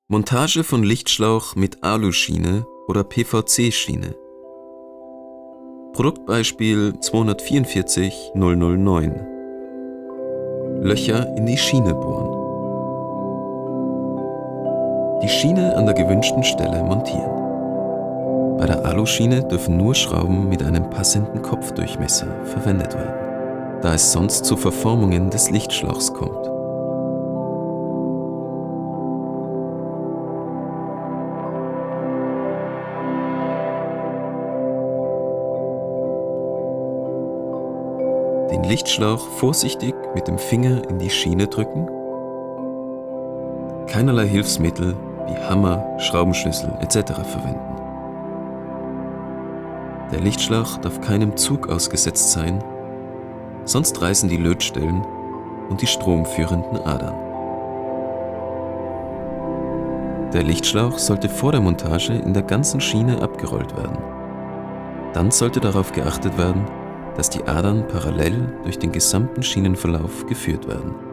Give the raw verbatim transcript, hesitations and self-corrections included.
Montage von Lichtschlauch mit Aluschiene oder P V C-Schiene. Produktbeispiel zweihundertvierundvierzig null null neun. Löcher in die Schiene bohren. Die Schiene an der gewünschten Stelle montieren. Bei der Aluschiene dürfen nur Schrauben mit einem passenden Kopfdurchmesser verwendet werden, da es sonst zu Verformungen des Lichtschlauchs kommt. Den Lichtschlauch vorsichtig mit dem Finger in die Schiene drücken. Keinerlei Hilfsmittel wie Hammer, Schraubenschlüssel et cetera verwenden. Der Lichtschlauch darf keinem Zug ausgesetzt sein, sonst reißen die Lötstellen und die stromführenden Adern. Der Lichtschlauch sollte vor der Montage in der ganzen Schiene abgerollt werden. Dann sollte darauf geachtet werden, dass die Adern parallel durch den gesamten Schienenverlauf geführt werden.